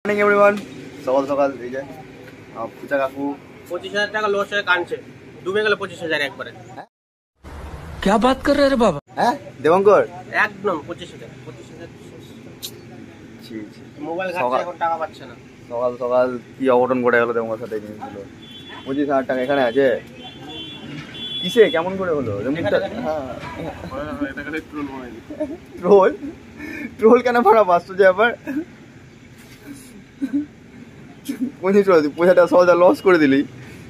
Morning everyone सकाल सकाल এই যে পূজা কাকু 25,000 টাকা লস হয়ে কানছে ডুবে গেল 25,000 একবারে क्या बात कर रहे रे बाबा হ্যাঁ দেবঙ্কর একদম 25,000 জি জি মোবাইল ঘাটছে এখন টাকা পাচ্ছে না সকাল সকাল কি অঘটন ঘটে গেল দেবঙ্কর সাথে জিনিসগুলো 25,000 টাকা এখানে আছে কিসে কেমন করে হলো হ্যাঁ এটা খালি ট্রোল বানাই ট্রোল ট্রোল কেন ভাড়া বাস্তু যে আবার কোন ট্রোল 25,000 টাকা সহজে লস করে দিলি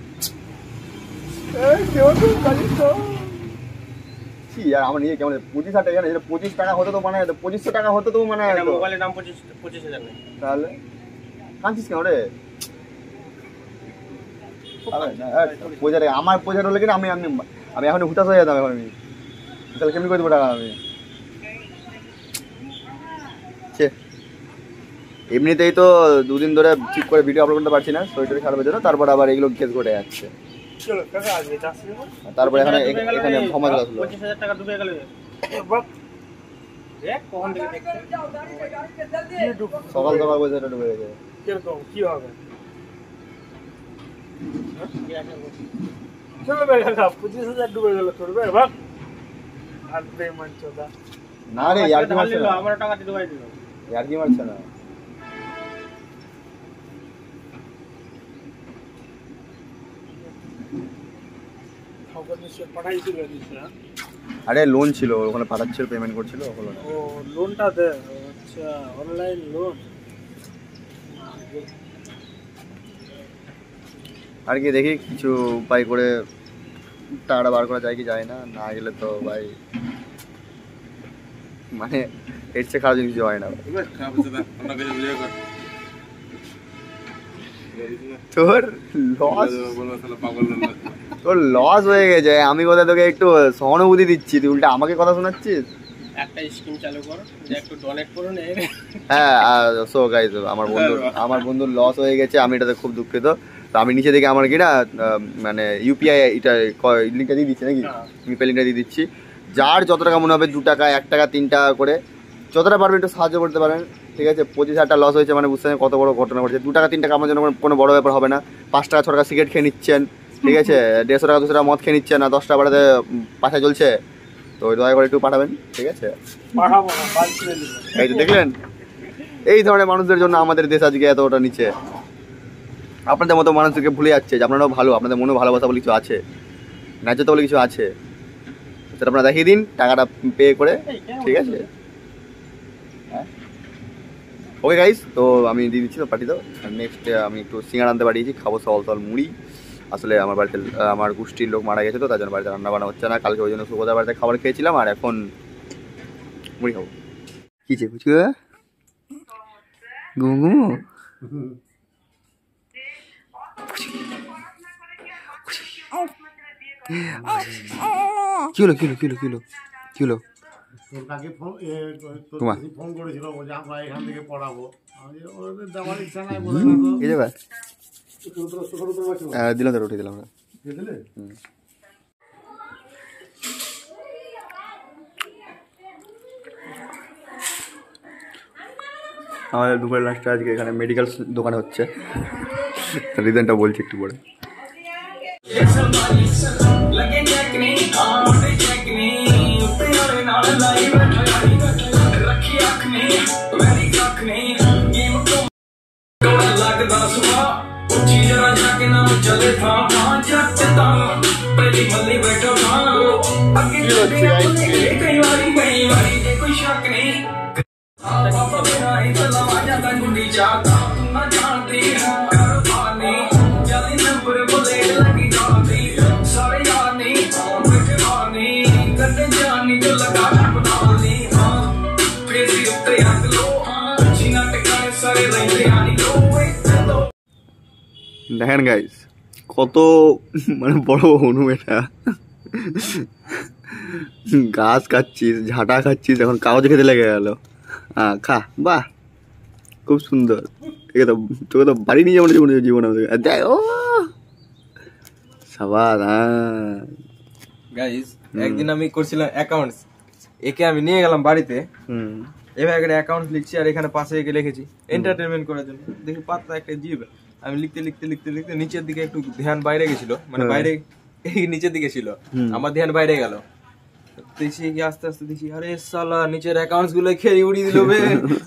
यार আমার নিয়ে কেমন 25,000 টাকা এখানে 25 টাকা হতো তো মানে 2500 টাকা হতো তো মানে মোবাইলের দাম 25,000 নেই তাহলে কাঁদছিস কেন রে পয়সা আমার পয়সা হলে কিনা আমি এখন হুতাশ হয়ে যেতাম এখন আমি তাহলে কেমনি করে দেবো টাকা আমি এমনিতেই তো দুদিন ধরে ঠিক করে ভিডিও আপলোড করতে পারছি না শরীর খারাপের জন্য তারপর আবার এগুলো কেস ঘটে যাচ্ছে তারপরে এখানে সমাজ আসলো 25,000 টাকা ডুবে গেল সকাল সকাল পয়সাটা ডুবে গেছে কিরকম কি হবে চলো ভাই কাকা 25,000 ডুবে গেল তোর ভাই ভাগ আর বেমান চোদা না রে यार কি মারছ না আমার টাকা ডুবাই দিল यार কি মারছ না আরে লোন ছিল ওখানে পাঠাচ্ছিল পেমেন্ট করছিল হলো না ও লোনটা দে আচ্ছা অনলাইন লোন আর কি দেখি কিছু উপায় করে টাকাটা বার করা যায় কি যায় না না গেলে তো ভাই মানে এর চেয়ে খারাপ জিনিস হয় না তোর লস হয়ে গেছে আমি কোথায় তোকে একটু সহানুভূতি দিচ্ছি তুই উল্টা আমাকে কথা শোনাচ্ছিস একটা স্কিম চালু কর যে একটু ডোনেট করুন হ্যাঁ সো গাইস আমার বন্ধুর লস হয়ে গেছে আমি এটাতে খুব দুঃখিত তো আমি নিচে থেকে আমার কি না মানে ইউপিআই এটা লিঙ্কটা দিয়ে দিচ্ছি নাকি ইউপিআই লিঙ্কটা দিয়ে দিচ্ছি যার যত টাকা মনে হবে 2 টাকা 1 টাকা 3 টাকা করে যতটা পারবেন একটু সাহায্য করতে পারেন ঠিক আছে 25,000 টাকা লস হয়েছে মানে বুঝতে পারছেন কত বড় ঘটনা ঘটছে 2 টাকা 3 টাকা আমার জন্য কোনো বড় ব্যাপার হবে না 5 টাকা 6 টাকা সিগারেট খেয়ে নিচ্ছেন ঠিক আছে 150 টাকা 200 টাকা মদ খেয়ে নিচ্ছেন না 10 টাকা বাড়াতে পাশা চলছে তো ওই দয়া করে একটু পাঠাবেন ঠিক আছে এই তো দেখলেন এই ধরনের মানুষদের জন্য আমাদের দেশ আজকে এতটা নিচে আপনাদের মতো মানুষদেরকে ভুলে যাচ্ছে যে আপনারাও ভালো আপনাদের মনে ভালোবাসা বলে কিছু আছে ন্যায্যতা বলে কিছু আছে সেটা আপনারা দেখিয়ে দিন টাকাটা পে করে ঠিক আছে ওকে গাইস তো আমি দিয়ে দিচ্ছি তো পাঠিয়ে দাও নেক্সট আমি একটু সিঙ্গাড়া আনতে পাঠিয়েছি খাবো সল মুড়ি আসলে আমার বাড়িতে আমার গোষ্ঠীর লোক মারা গেছে তো তার জন্য বাড়িতে রান্না বান্না হচ্ছে না কালকে ওই জন্য সুবোধার বাড়িতে খাবার খেয়েছিলাম আর এখন মুড়ি খাবো কী চেয়ে বুঝি ঘুমু কি হলো কি হলো কি হলো কি হলো কি হলো ফোন করেছিল যে আমরা এখান থেকে পড়াবো দেওয়ার ইচ্ছা নাই বলে দিলাম তো উঠে দিলাম আমাদের দুপুরের লাস্টে আজকে এখানে মেডিকেল দোকানে হচ্ছে রিজনটা বলছি একটু পরে দেখেন গাইস কত মানে বড় অনু এটা গাছ খাচ্ছিস ঝাঁটা খাচ্ছিস এখন কাগজ খেতে লেগে গেল খা বাহ খুব সুন্দর ঠিক আছে তোকে তো বাড়ি নিয়ে যাবো জীবন দেখ ও সাবাস গাইস একদিন আমি করছিলাম অ্যাকাউন্টস একে আমি নিয়ে গেলাম বাড়িতে এবার একটা অ্যাকাউন্ট লিখছি আর এখানে পাশে একে লিখেছি এন্টারটেনমেন্ট করার জন্য। দেখি পাতলা একটা জিভ, আমি লিখতে লিখতে লিখতে লিখতে নিচের দিকে একটু ধ্যান বাইরে গেছিল, মানে বাইরে এই নিচের দিকে ছিল, আমার ধ্যান বাইরে গেল। দেখছি কি আস্তে আস্তে দেখি আরে সালা নিচের অ্যাকাউন্টস গুলো খেয়ে উড়িয়ে দিল বে।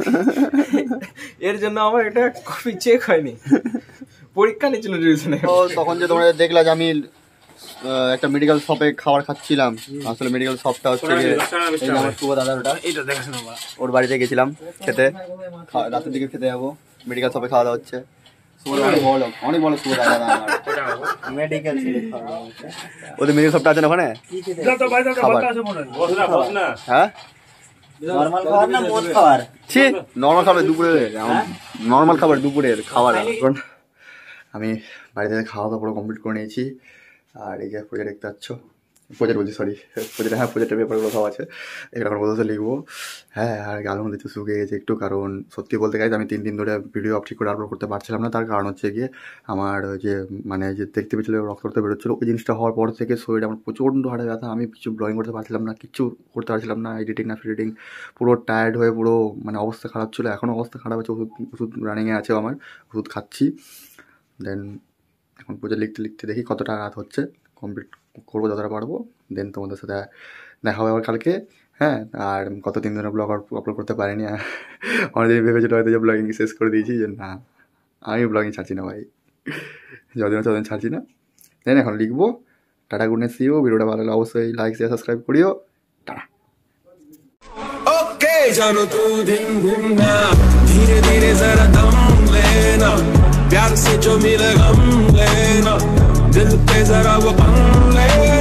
এর জন্য আমার এটা কপি চেক হয়নি, পরীক্ষা নিয়েছিল রিভিশনে। তখন যে তোমরা দেখলা যে আমি একটা মেডিকেল শপে খাবার খাচ্ছিলাম, আসলে মেডিকেল শপটা হচ্ছে আমার শুভ দাদার, ওটা ওর বাড়িতে গেছিলাম খেতে, রাতের দিকে খেতে যাবো, মেডিকেল শপে খাওয়া দাওয়া হচ্ছে। অনেক বড় শুভ দাদা আমার মেডিকেল, ওদের মেডিকেল শপটা আছে না ওখানে। হ্যাঁ নর্মাল খাবার দুপুরে, নর্মাল খাবার দুপুরের খাবার। এখন আমি বাড়িতে খাওয়া দাওয়া পুরো কমপ্লিট করে নিয়েছি। আর এই যে প্রজেক্ট দেখতে পাচ্ছ, প্রজেক্ট বলছি সরি প্রজেক্ট, হ্যাঁ প্রজেক্টের পেপারগুলো সব আছে, এখানে এখন বলতে লিখবো। হ্যাঁ আর গালের মধ্যে শুকিয়ে গেছে একটু, কারণ সত্যি বলতে গেছে আমি 3 দিন ধরে ভিডিও ঠিক করে আপলোড করতে পারছিলাম না। তার কারণ হচ্ছে গিয়ে আমার যে মানে যে দেখতে পেয়েছিল রক্ত করতে বেরোচ্ছিলো, ওই জিনিসটা হওয়ার পর থেকে শরীরে আমার প্রচণ্ড হাড়ে ব্যথা, আমি কিছু ব্লগিং করতে পারছিলাম না, কিচ্ছু করতে পারছিলাম না, এডিটিং না ফিডিটিং, পুরো টায়ার্ড হয়ে পুরো মানে অবস্থা খারাপ ছিল। এখনও অবস্থা খারাপ আছে, ওষুধ রানিংয়ে আছে আমার, ওষুধ খাচ্ছি। দেন এখন প্রজেক্ট লিখতে লিখতে দেখি কতটা রাত হচ্ছে, কমপ্লিট করবো যতটা পারবো। দেন তোমাদের সাথে দেখা হবে আবার কালকে। হ্যাঁ আর গত 3 দিনের ব্লগ আপলোড করতে পারিনি, অনেকদিন ভেবেছিল হয়তো যে ব্লগিং শেষ করে দিয়েছি, যে না আমি ব্লগিং ছাড়ছি না ভাই, যতদিন ততদিন ছাড়ছি না। দেন এখন লিখবো। Tata good night, see you. ভিডিওটা ভালো লাগলে অবশ্যই লাইক শেয়ার সাবস্ক্রাইব করিও। টাটা। ओके जानो तू दिन घूमना, धीरे धीरे जरा दम लेना, प्यार से जो मिले गम लेना, दिल पे जरा वो गम लेना।